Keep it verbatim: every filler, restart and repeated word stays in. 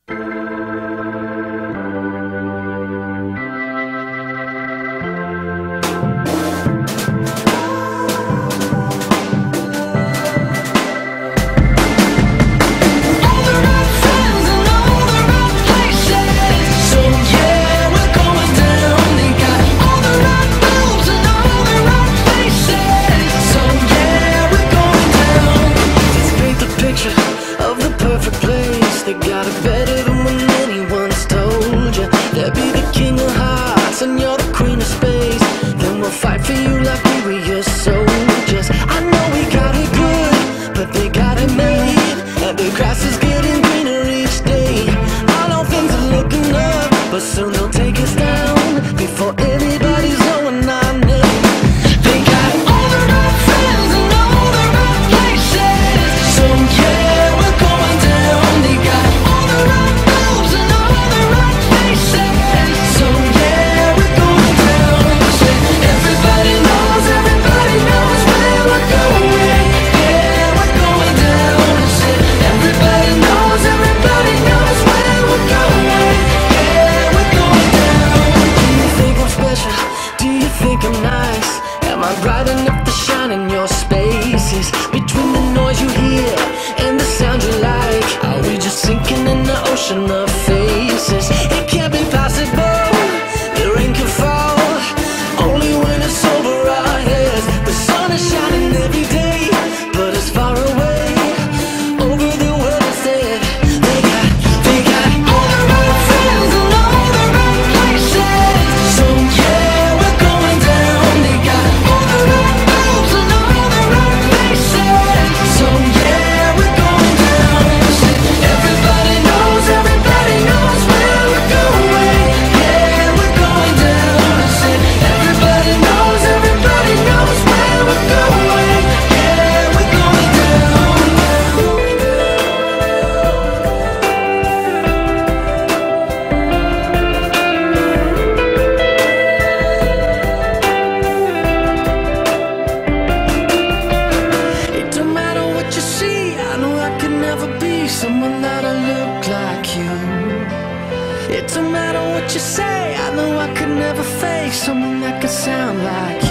They got it better than when anyone's told you. They'll be the king of hearts and you're the queen of space. Then we'll fight for you like we were your soldiers. I know we got it good, but they got it made, and the grass is getting greener each day. I know things are looking up, but soon they'll take us down before anybody's knowing our name. They got all the right friends and all the right places. So yeah, we're going down. They got all the right moves and all the right faces. So yeah, we're going down. Say, everybody knows, everybody knows where we're going. Yeah, we're going down. Say, everybody knows, everybody knows where we're going. Yeah, we're going down. Do you think I'm special? Do you think I'm nice? Am I bright enough to shine in your spaces? Between the noise you hear and the sound you like, are we just sinking in the ocean of faces? It can't be possible, the rain can fall only when it's over our heads. The sun is shining every day, but it's far away over the world instead. They got, they got all the right friends and all the right places. So yeah, we're going down. They got all the right moves and all the right faces. So yeah, we're going down. Say, everybody knows, everybody knows where we're going. Yeah, we're going down. Say, everybody knows, everybody knows where we're going. Yeah, we're going down. It don't matter what you see, I know I could never be someone that'll look like you. It don't matter what you say, I know I could never face someone that could sound like you.